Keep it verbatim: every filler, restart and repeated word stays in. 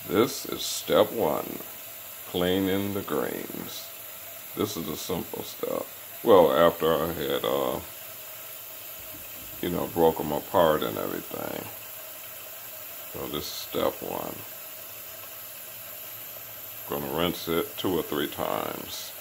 This is step one, cleaning the greens. This is a simple step. Well, after I had, uh, you know, broke them apart and everything. So this is step one. Gonna rinse it two or three times.